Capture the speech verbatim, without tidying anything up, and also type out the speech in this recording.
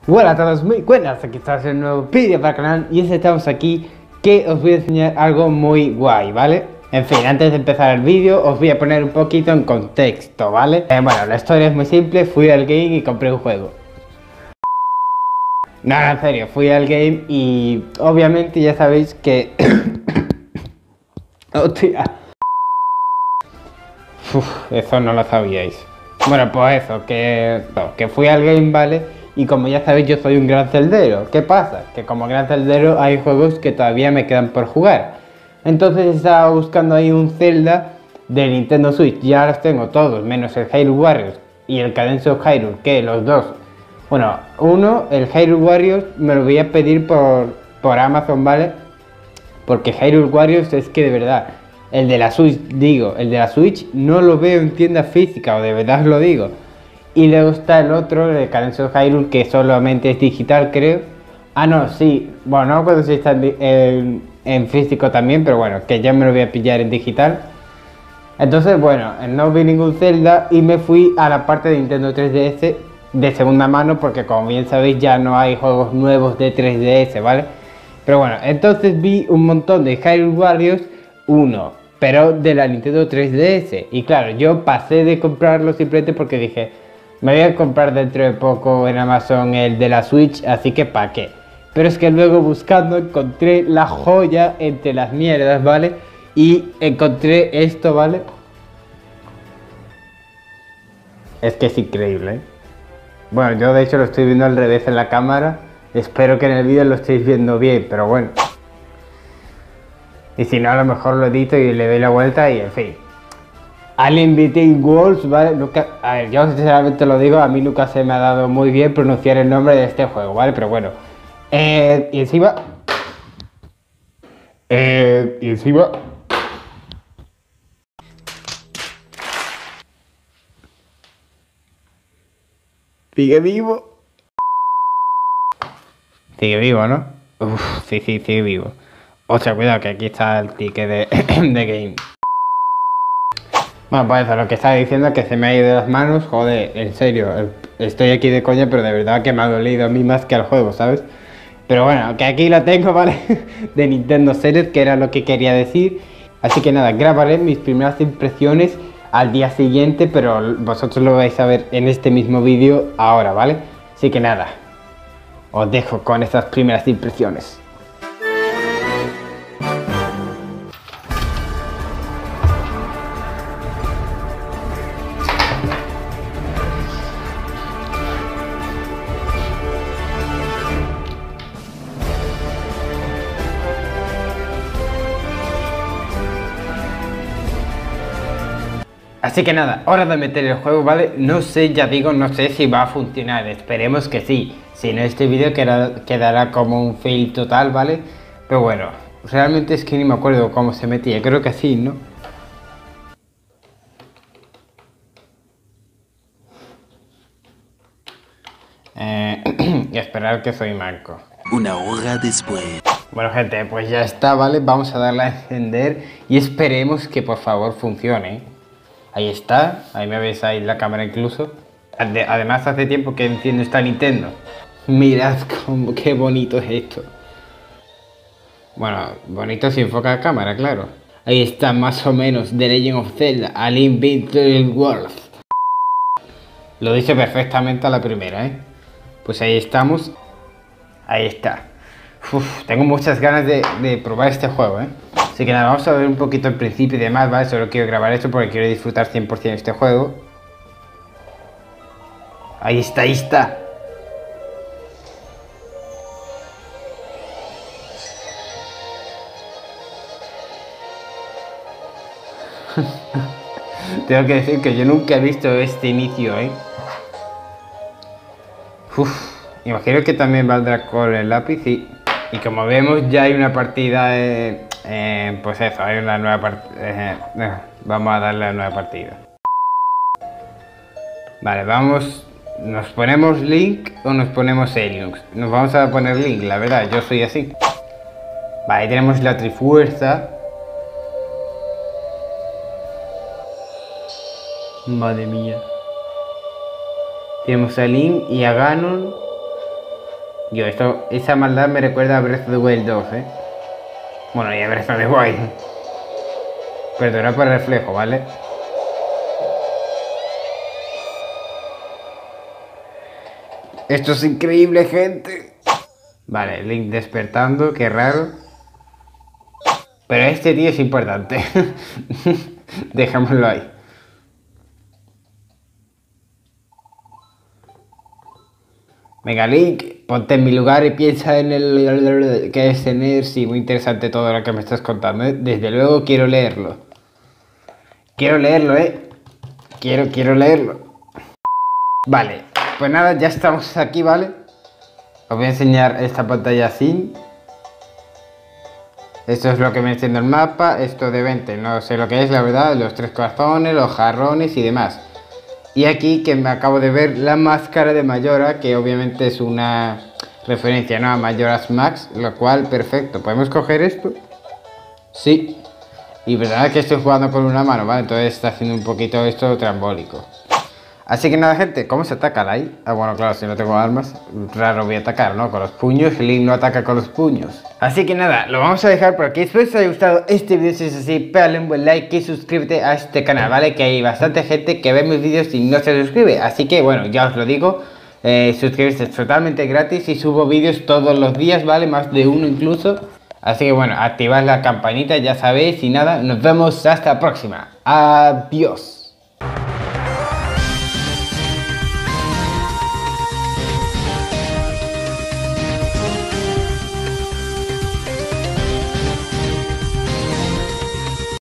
Hola a todos, muy buenas, aquí estamos en un nuevo vídeo para el canal y hoy estamos aquí que os voy a enseñar algo muy guay, ¿vale? En fin, antes de empezar el vídeo os voy a poner un poquito en contexto, ¿vale? Eh, bueno, la historia es muy simple, fui al game y compré un juego. No, no, en serio, fui al game y obviamente ya sabéis que... Hostia. Uf, eso no lo sabíais. Bueno, pues eso, que, no, que fui al game, ¿vale? Y como ya sabéis, yo soy un gran celdero. ¿Qué pasa? Que como gran celdero hay juegos que todavía me quedan por jugar. Entonces estaba buscando ahí un Zelda de Nintendo Switch. Ya los tengo todos, menos el Hyrule Warriors y el Cadence of Hyrule, que los dos... Bueno, uno, el Hyrule Warriors, me lo voy a pedir por, por Amazon, ¿vale? Porque Hyrule Warriors es que de verdad... El de la Switch, digo, el de la Switch no lo veo en tienda física, o de verdad os lo digo. Y luego está el otro, el Cadence of Hyrule, que solamente es digital, creo. Ah, no, sí, bueno, no me acuerdo si está en, en, en físico también, pero bueno, que ya me lo voy a pillar en digital. Entonces, bueno, no vi ningún Zelda y me fui a la parte de Nintendo tres D S de segunda mano, porque como bien sabéis ya no hay juegos nuevos de tres D S, ¿vale? Pero bueno, entonces vi un montón de Hyrule Warriors uno, pero de la Nintendo tres D S. Y claro, yo pasé de comprarlo simplemente porque dije, me voy a comprar dentro de poco en Amazon el de la Switch, así que ¿para qué? Pero es que luego buscando encontré la joya entre las mierdas, ¿vale? Y encontré esto, ¿vale? Es que es increíble, ¿eh? Bueno, yo de hecho lo estoy viendo al revés en la cámara. Espero que en el vídeo lo estéis viendo bien, pero bueno. Y si no, a lo mejor lo edito y le doy la vuelta y en fin. Alien Between Worlds, ¿vale? Nunca, a ver, yo sinceramente lo digo, a mí nunca se me ha dado muy bien pronunciar el nombre de este juego, ¿vale? Pero bueno. Eh, y encima... Eh, y encima... Sigue vivo. Sigue vivo, ¿no? Uf, sí, sí, sigue vivo. O sea, cuidado que aquí está el ticket de, de game. Bueno, pues eso, lo que estaba diciendo es que se me ha ido de las manos. Joder, en serio, estoy aquí de coña, pero de verdad que me ha dolido a mí más que al juego, ¿sabes? Pero bueno, que aquí lo tengo, ¿vale? De Nintendo Series, que era lo que quería decir. Así que nada, grabaré mis primeras impresiones al día siguiente, pero vosotros lo vais a ver en este mismo vídeo ahora, ¿vale? Así que nada, os dejo con estas primeras impresiones. Así que nada, hora de meter el juego, ¿vale? No sé, ya digo, no sé si va a funcionar, esperemos que sí. Si no, este vídeo quedará, quedará como un fail total, ¿vale? Pero bueno, realmente es que ni me acuerdo cómo se metía, creo que sí, ¿no? Eh, y esperar que soy manco. Una hora después. Bueno gente, pues ya está, ¿vale? Vamos a darle a encender y esperemos que por favor funcione. Ahí está, ahí me veis ahí la cámara incluso. Además hace tiempo que enciendo esta Nintendo. Mirad cómo, qué bonito es esto. Bueno, bonito si enfoca la cámara, claro. Ahí está más o menos The Legend of Zelda, Alien Between Worlds. Lo dice perfectamente a la primera, ¿eh? Pues ahí estamos. Ahí está. Uf, tengo muchas ganas de, de probar este juego, ¿eh? Así que nada, vamos a ver un poquito el principio y demás, ¿vale? Solo quiero grabar esto porque quiero disfrutar cien por cien de este juego. Ahí está, ahí está. Tengo que decir que yo nunca he visto este inicio, ¿eh? Uf, imagino que también valdrá con el lápiz y, y como vemos ya hay una partida, eh, eh, pues eso, hay una nueva partida, eh, eh, vamos a darle a la nueva partida. Vale, vamos, nos ponemos Link o nos ponemos Aliens. Nos vamos a poner Link, la verdad, yo soy así. Vale, ahí tenemos la Trifuerza. Madre mía. Tenemos a Link y a Ganon. Yo, esto, esa maldad me recuerda a Breath of the Wild dos, ¿eh? Bueno, y a Breath of the Wild. Perdona por el reflejo, ¿vale? Esto es increíble, gente. Vale, Link despertando, qué raro. Pero este tío es importante. Dejémoslo ahí. Venga, Link, ponte en mi lugar y piensa en el... ¿Qué es tener? Sí, muy interesante todo lo que me estás contando, ¿eh? Desde luego quiero leerlo. Quiero leerlo, ¿eh? Quiero, quiero leerlo. Vale, pues nada, ya estamos aquí, ¿vale? Os voy a enseñar esta pantalla así. Esto es lo que me enciende el mapa. Esto de veinte, no sé lo que es, la verdad. Los tres corazones, los jarrones y demás. Y aquí que me acabo de ver la máscara de Majora, que obviamente es una referencia, ¿no?, a Majora's Max, lo cual, perfecto. ¿Podemos coger esto? Sí. Y verdad que estoy jugando con una mano, ¿vale? Entonces está haciendo un poquito esto trambólico. Así que nada, gente, ¿cómo se ataca ahí? Ah, bueno, claro, si no tengo armas, raro voy a atacar, ¿no? Con los puños, Link no ataca con los puños. Así que nada, lo vamos a dejar por aquí. Espero que os haya gustado este vídeo. Si es así, pégale un buen like y suscríbete a este canal, ¿vale? Que hay bastante gente que ve mis vídeos y no se suscribe. Así que, bueno, ya os lo digo, eh, suscribirse es totalmente gratis y subo vídeos todos los días, ¿vale? Más de uno incluso. Así que, bueno, activad la campanita, ya sabéis. Y nada, nos vemos hasta la próxima. Adiós.